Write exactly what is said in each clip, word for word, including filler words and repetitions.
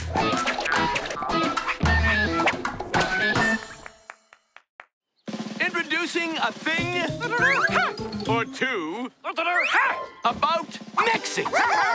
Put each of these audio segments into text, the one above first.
Introducing a thing or two about mixing.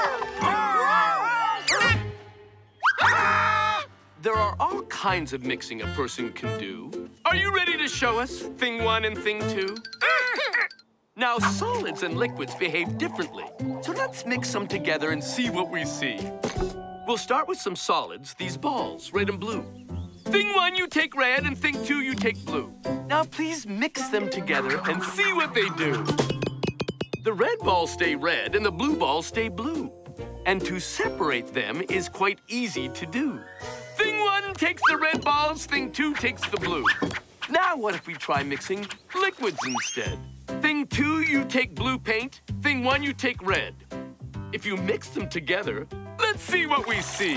There are all kinds of mixing a person can do. Are you ready to show us thing one and thing two? Now, solids and liquids behave differently, so let's mix them together and see what we see. We'll start with some solids, these balls, red and blue. Thing one, you take red, and thing two, you take blue. Now, please mix them together and see what they do. The red balls stay red, and the blue balls stay blue. And to separate them is quite easy to do. Thing one takes the red balls, thing two takes the blue. Now, what if we try mixing liquids instead? Thing two, you take blue paint. Thing one, you take red. If you mix them together, let's see what we see.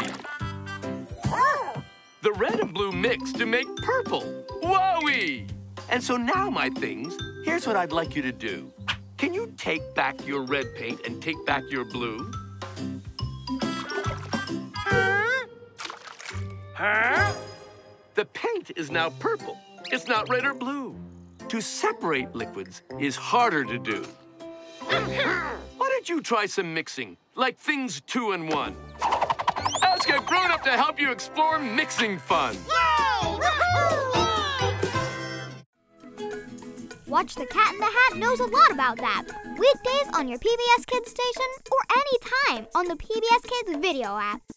The red and blue mix to make purple. Wowee! And so now, my things, here's what I'd like you to do. Can you take back your red paint and take back your blue? Huh? Huh? The paint is now purple. It's not red or blue. To separate liquids is harder to do. Why don't you try some mixing, like things two and one? Ask a grown-up to help you explore mixing fun. Watch The Cat in the Hat knows a lot about that. Weekdays on your P B S Kids station or anytime on the P B S Kids video app.